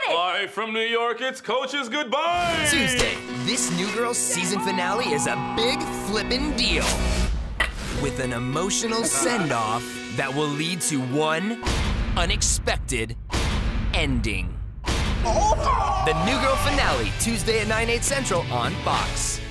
it! Live from New York, it's Coach's Goodbye! Tuesday, this New Girls season finale is a big flippin' deal. With an emotional send-off that will lead to one unexpected ending. The New Girl finale, Tuesday at 9/8 Central on Fox.